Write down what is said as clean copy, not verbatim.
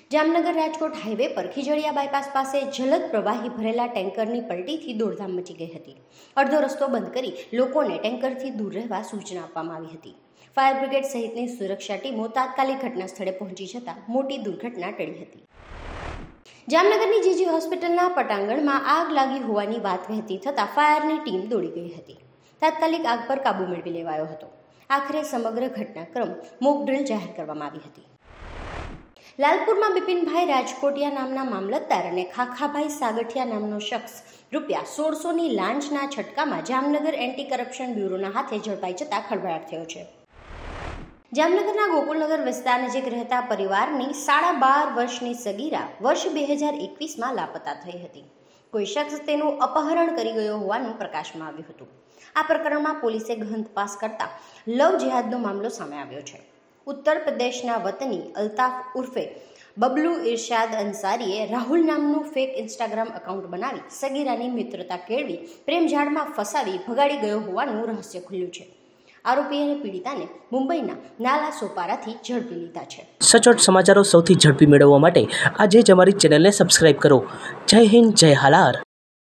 Jamnagar Rajkot highway પર Khijadiya bypass પાસે જલદ પ્રવાહી ભરેલા ટેન્કરની પલટીથી દોડધામ મચી ગઈ હતી। અડધો રસ્તો બંધ કરી લોકોને ટેન્કરથી દૂર રહેવા સૂચના આપવામાં આવી હતી। ફાયર બ્રિગેડ સહિતની સુરક્ષા ટીમો તાત્કાલિક ઘટના સ્થળે પહોંચી જતા મોટી દુર્ઘટના ટળી હતી। જામનગરની જીજી હોસ્પિટલના પટાંગણમાં આગ લાગી હોવાની વાત વહેતી થતાં ફાયરની ટીમ દોડી ગઈ હતી। તાત્કાલિક આગ પર કાબૂ મેળવી લેવાયો હતો। આખરે સમગ્ર ઘટનાક્રમ મોક ડ્રીલ જાહેર કરવામાં આવી હતી। લાલપુરમાં બિપિનભાઈ રાજકોટિયા નામના મામલતદાર અને ખાખાભાઈ સાગઠિયા નામનો શખ્સ ₹1600ની લાંચના છટકામાં જામનગર એન્ટી કરપ્શન બ્યુરોના હાથે ઝડપાઈ જતા ખળભળાટ થયો છે। જામનગરના ગોકુલનગર વિસ્તાર નજીક રહેતા પરિવારની 12.5 વર્ષની સગીરા વર્ષ 2021માં લાપતા થઈ હતી। કોઈ શખ્સ તેનું અપહરણ કરી ગયો હોવાનું પ્રકાશમાં આવ્યું હતું। આ પ્રકરણમાં પોલીસે ગહન તપાસ કરતા લવ જેહાદનો મામલો સામે આવ્યો છે। ઉત્તર પ્રદેશના વતની અલ્તાફ ઉર્ફે બબલુ ઇરશાદ અંસારીએ રાહુલ નામનું ફેક ઇન્સ્ટાગ્રામ એકાઉન્ટ બનાવી સગીરાની મિત્રતા કેળવી પ્રેમજાળમાં ફસાવી ભગાડી ગયો હોવાનું રહસ્ય ખુલ્યું છે। આરોપી અને પીડિતાને મુંબઈના નાલા સોપારાથી ઝડપી લીધા છે। સચોટ સમાચારો સૌથી ઝડપી મેળવવા માટે આજે જ અમારી ચેનલને સબસ્ક્રાઇબ કરો। જય હિન્દ, જય હાલાર।